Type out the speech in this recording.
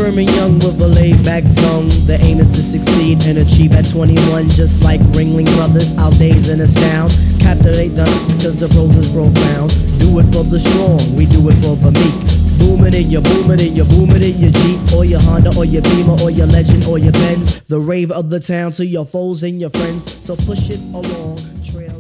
Firm and young with a laid-back tongue. The aim is to succeed and achieve at 21. Just like Ringling Brothers, our days in astound. Captivate them, cause the pros is profound. Do it for the strong, we do it for the meek. Boom it in your Jeep, or your Honda, or your Beamer, or your Legend, or your Benz. The rave of the town to your foes and your friends. So push it along, trail.